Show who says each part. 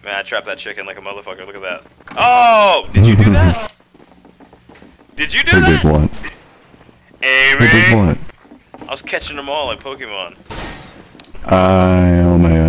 Speaker 1: Man, I trapped that chicken like a motherfucker. Look at that. Oh! Did you do that? Did you do
Speaker 2: I
Speaker 1: that?
Speaker 2: did what?
Speaker 1: Hey,
Speaker 2: I did
Speaker 1: man.
Speaker 2: what?
Speaker 1: I was catching them all like Pokemon.
Speaker 2: I only